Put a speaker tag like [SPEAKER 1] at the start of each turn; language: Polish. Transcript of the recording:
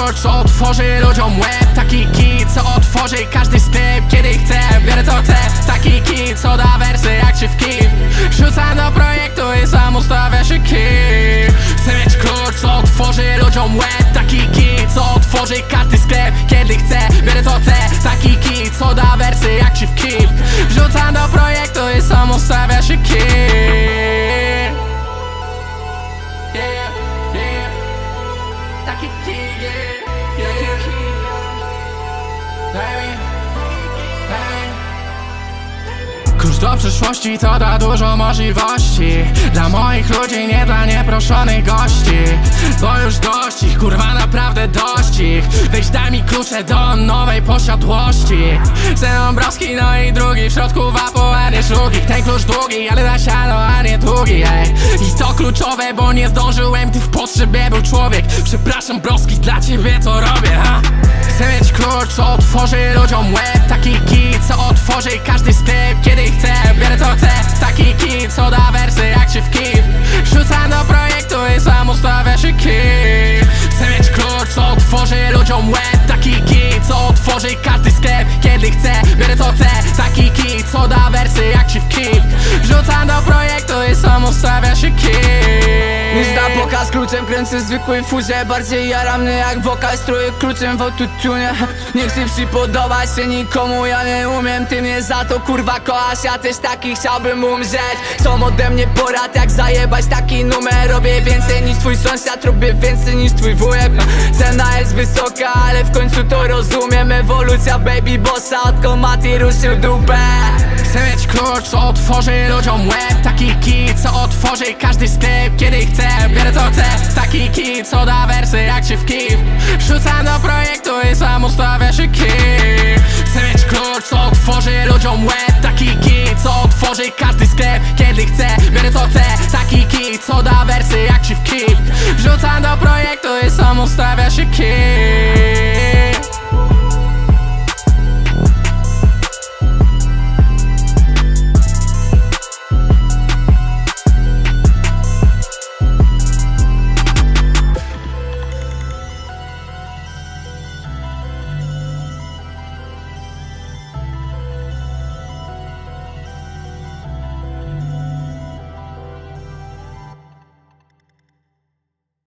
[SPEAKER 1] klucz, co otworzy ludziom łeb. Taki kit, co otworzy każdy sklep, kiedy chce. Biorę co chcę, taki kit, co da wersy jak się w kit. Wrzucam do projektu i sam ustawia się kit. Chcę mieć klucz, co otworzy ludziom łeb. Taki kit, co otworzy każdy sklep, kiedy chce. Biorę co chcę, taki kit, co da wersy jak się w kit. Wrzucam do projektu i sam ustawia się kit. Taki kit, klucz do przyszłości to da dużo możliwości dla moich ludzi, nie dla nieproszonych gości. Bo już dość ich, kurwa naprawdę dość ich. Weź daj mi klucze do nowej posiadłości. Dąbrowski, no i drugi w środku wapu, a nie szlugi. Ten klucz długi, ale na siano, a nie długi, ej. I to kluczowe, bo nie zdążyłem, gdy w potrzebie był człowiek. Przepraszam Browski, dla ciebie to robię, ha? Chcę mieć klucz, co otworzy ludziom łeb. Taki kit, co otworzy każdy sklep, kiedy chce. Biorę co chcę, taki kit, co da wersy jak się w kit. Wrzucam do projektu i sam ustawia się kit. Chcę mieć klucz, co otworzy ludziom łeb. Taki kit, co otworzy każdy sklep, kiedy chce. Biorę co chcę, taki kit, co da wersy jak się w kit. Wrzucam do projektu i sam ustawia się kit.
[SPEAKER 2] Niż na pokaz kluczem kręcę zwykłej fuzie. Bardziej jaram mnie jak wokal, stroję kluczem w autotune. Nie chcę przypodobać się nikomu, ja nie umiem. Ty mnie za to kurwa kochasz, ja też taki chciałbym umrzeć. Są ode mnie porad jak zajebać taki numer. Robię więcej niż twój sąsiad, robię więcej niż twój wujek. Cena jest wysoka, ale w końcu to rozumiem. Ewolucja baby bossa, odkąd Mati ruszył dupę.
[SPEAKER 1] Chcę mieć klucz, co otworzy ludziom łeb. Taki kit, co otworzy każdy sklep, kiedy chce. Biorę co chcę, taki kit, co da wersy jak się w kit. Wrzucam do projektu i sam ustawia się kit. Chcę mieć klucz, co otworzy ludziom łeb. Taki kit, co otworzy każdy sklep, kiedy chce. Biorę co chcę, taki kit, co da wersy jak się w kit. Wrzucam do projektu i sam ustawia się kit.